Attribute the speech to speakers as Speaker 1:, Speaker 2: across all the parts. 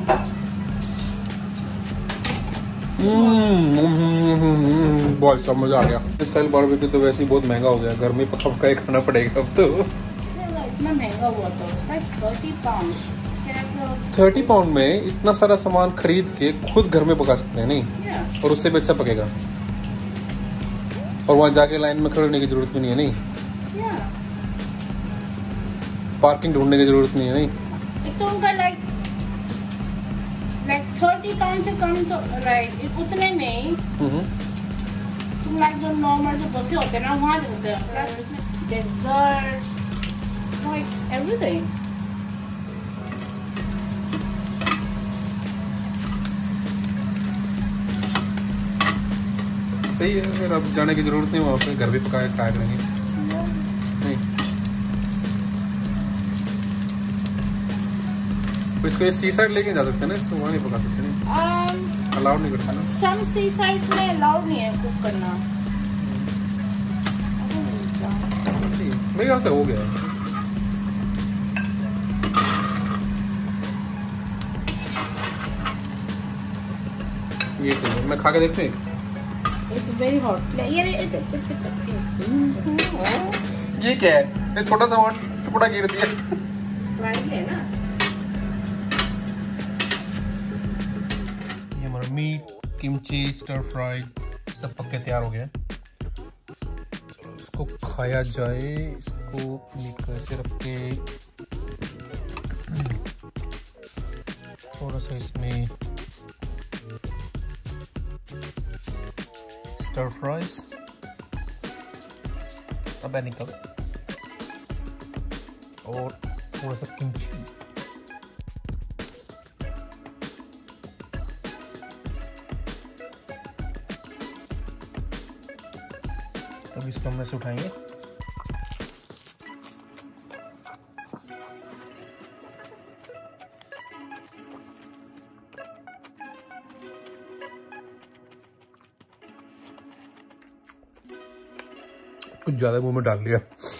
Speaker 1: बहुत सब मजा आ गया। इस स्टाइल बारबेक्यू तो वैसे ही बहुत महंगा हो गया, घर में पका पका ही खाना पड़ेगा अब तो।
Speaker 2: इतना महंगा हुआ तो
Speaker 1: 30 पाउंड में इतना सारा सामान खरीद के खुद घर में पका सकते हैं नहीं, और उससे भी अच्छा पकेगा। और वहाँ जाके लाइन में खड़े होने की जरूरत भी नहीं है, नहीं पार्किंग ढूंढने की जरूरत नहीं है, नहीं।
Speaker 2: एक तो उनका लाइक 30 पाउंड से कम तो लाइक उतने में तुम लाइक जो नॉर्मल जो बफे होते हैं ना वहाँ देते हैं, डेजर्ट्स लाइक एवरीथिंग।
Speaker 1: सही है, फिर अब जाने की जरूरत नहीं, वहाँ पे घर भी पकाए खाया करेंगे। नहीं तो इसको सी साइड लेके जा सकते हैं ना, इसको वहाँ नहीं पका सकते, नहीं अलाउड नहीं करता ना।
Speaker 2: सम सी साइड्स में अलाउड नहीं है कुक करना।
Speaker 1: मेरे ख्याल से हो गया। ये तो मैं खा के देखते हैं।
Speaker 2: It's very hot.
Speaker 1: ये क्या है? ये छोटा सा टुकड़ा गिर दिया। ये हमारा मीट, किमची, स्टर फ्राइड सब पक के तैयार हो गया। इसको खाया जाए। इसको मीट को ऐसे रख के थोड़ा सा इसमें स्टर फ्राइज, अब निकल, और थोड़ा सा किमची। तब इसको हम ऐसे उठाएंगे। कुछ ज्यादा मुंह में डाल लिया।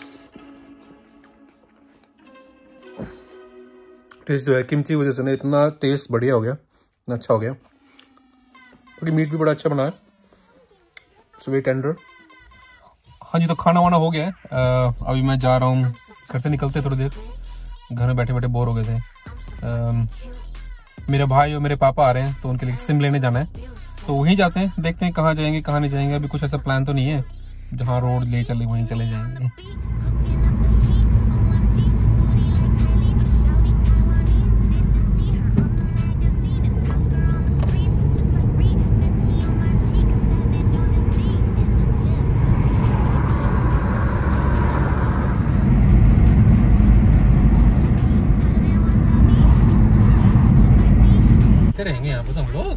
Speaker 1: टेस्ट जो है किमची वजह से ना इतना टेस्ट बढ़िया हो गया, इतना अच्छा हो गया, क्योंकि मीट भी बड़ा अच्छा बना है, स्वीट टेंडर। हाँ जी, तो खाना वाना हो गया है। अभी मैं जा रहा हूँ, घर से निकलते थोड़ी देर, घर में बैठे बैठे बोर हो गए थे। मेरे भाई और मेरे पापा आ रहे हैं, तो उनके लिए सिम लेने जाना है, तो वहीं जाते हैं, देखते हैं कहाँ जाएंगे कहाँ नहीं जाएंगे। अभी कुछ ऐसा प्लान तो नहीं है, जहाँ रोड ले चले वहीं चले जाएंगे। रहेंगे यहाँ पे तो हम लोग।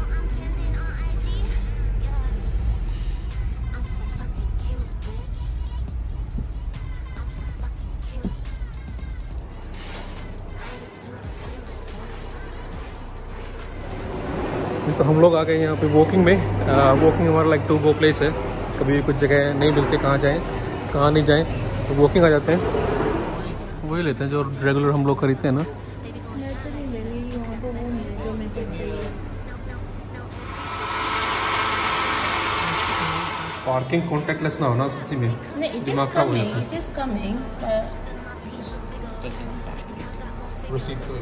Speaker 1: तो हम लोग आ गए यहाँ पे वॉकिंग में। वॉकिंग हमारा लाइक टू गो प्लेस है। कभी कुछ जगह नहीं मिलते कहाँ जाएं कहाँ नहीं जाएं, तो वॉकिंग आ जाते हैं, वही लेते हैं जो रेगुलर हम लोग खरीदते हैं ना। पार्किंग कॉन्टेक्टलेस ना होना सच्ची में दिमाग खराब हो जाता है। रिसीट तो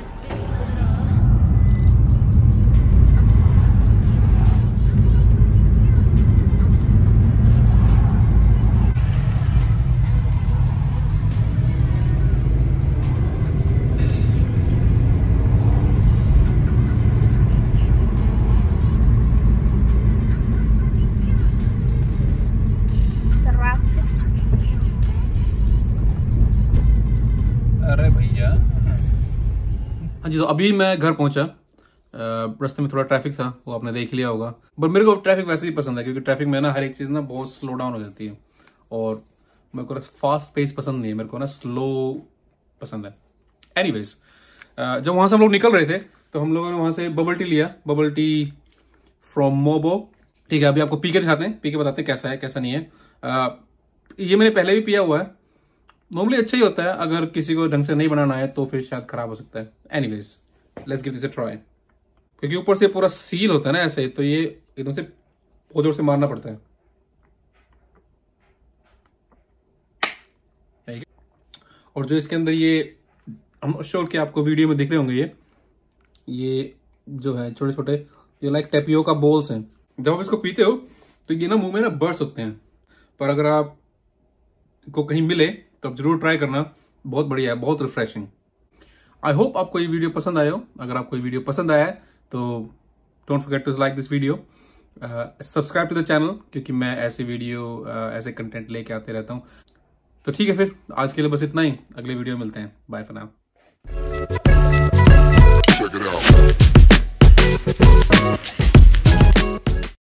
Speaker 1: जी। तो अभी मैं घर पहुंचा, रास्ते में थोड़ा ट्रैफिक था, वो आपने देख लिया होगा। बट मेरे को ट्रैफिक वैसे ही पसंद है, क्योंकि ट्रैफिक में ना हर एक चीज ना बहुत स्लो डाउन हो जाती है, और मेरे को फास्ट पेस पसंद नहीं है, मेरे को ना स्लो पसंद है। एनीवेज, जब वहां से हम लोग निकल रहे थे तो हम लोगों ने वहां से बबल टी लिया, बबल टी फ्रॉम मोबो। ठीक है, अभी आपको पी के दिखाते हैं, पी के बताते हैं कैसा है कैसा नहीं है। ये मैंने पहले भी पिया हुआ है, नॉर्मली अच्छा ही होता है। अगर किसी को ढंग से नहीं बनाना है तो फिर शायद खराब हो सकता है। Anyways, let's give this a try. क्योंकि ऊपर से पूरा सील होता है ना ऐसे, तो ये एकदम से बहुत जोर से मारना पड़ता है। और जो इसके अंदर ये, हम श्योर कि आपको वीडियो में दिख रहे होंगे, ये जो है छोटे छोटे, ये लाइक टेपियोका बॉल्स हैं। जब आप इसको पीते हो तो ये ना मुंह में ना बर्स्ट होते हैं, पर अगर आप को कहीं मिले तो आप जरूर ट्राई करना, बहुत बढ़िया है, बहुत रिफ्रेशिंग। आई होप आपको ये वीडियो पसंद आया हो। अगर आपको ये वीडियो पसंद आया है तो don't forget to like this video, subscribe to the channel, क्योंकि मैं ऐसे वीडियो ऐसे कंटेंट लेके आते रहता हूँ। तो ठीक है, फिर आज के लिए बस इतना ही। अगले वीडियो में मिलते हैं। Bye for now. Check it out.